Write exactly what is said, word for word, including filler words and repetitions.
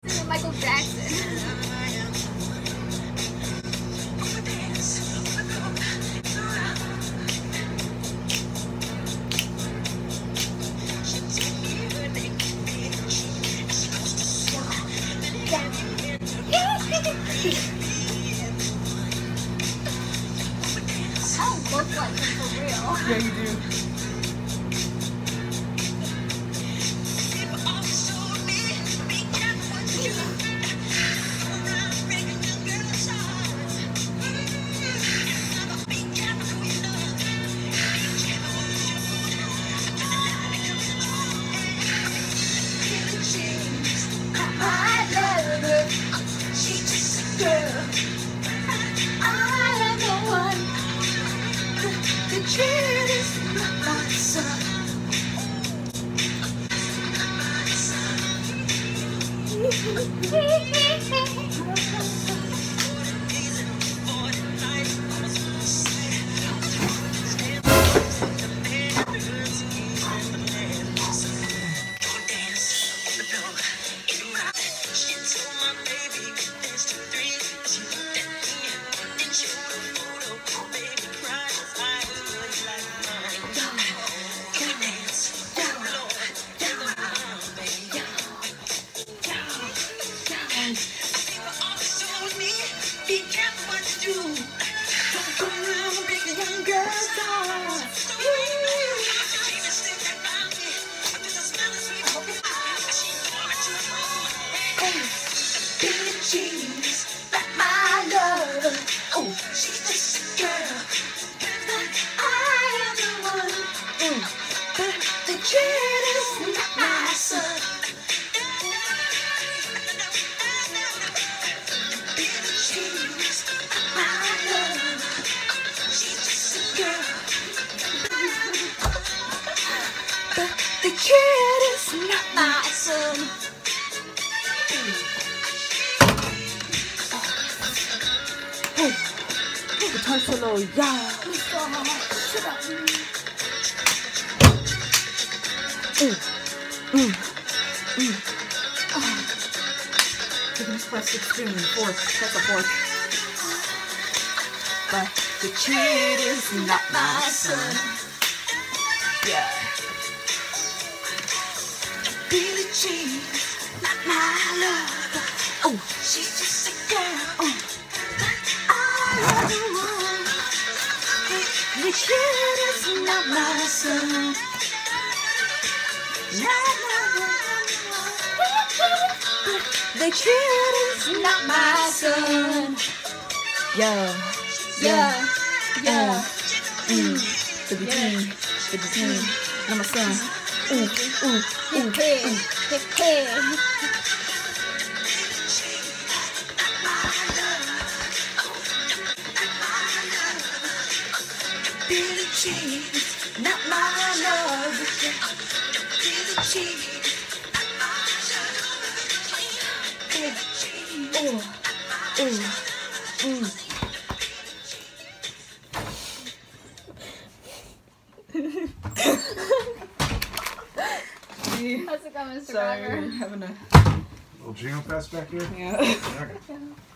Michael Jackson. I don't look like him for real. Yeah, you do. Be careful what you do. Don't go around making young girls die. Billie Jean's not my love. Oh, she's just a girl. But I am the one. Mm. But the kid is not my son. The kid is not my son. Hey, guitar solo, yeah. Mm, mm, mm. Oh. Taking this press sixteen, fourth, that's a fourth. But the kid is not my son. Yeah. Billie Jean, not my love. Oh, she's just a girl. Oh, but I am the one. The kid is not my son. Not my one. The kid is not my son. Yeah. Yeah. Yeah. Mm. For the team. For the team. Not my son. Ooh, ooh, ooh, Hip hip. Hip hip. Billie Jean, not my love. Billie Jean, not my love. ooh, ooh, ooh. How's it going, Mister Sorry, Garber? we're having a Little jam fest back here? yeah. Okay. Yeah.